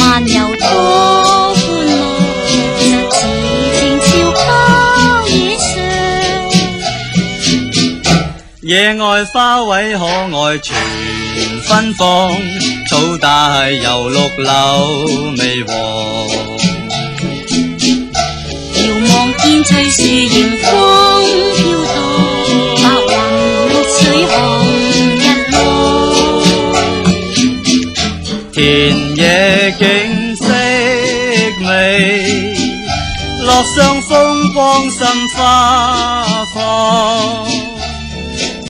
還有多歡樂，實似靜悄郊野上。 野外花卉可愛全芬芳，草大又綠柳微黃。 遙望見翠樹迎風飄蕩，白雲水紅日落。 田野景色美，樂上風光心花放。